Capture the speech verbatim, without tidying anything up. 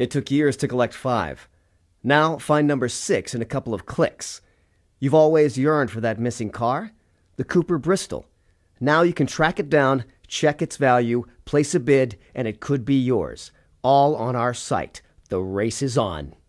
It took years to collect five. Now find number six in a couple of clicks. You've always yearned for that missing car? The Cooper Bristol. Now you can track it down, check its value, place a bid, and it could be yours. All on our site. The race is on.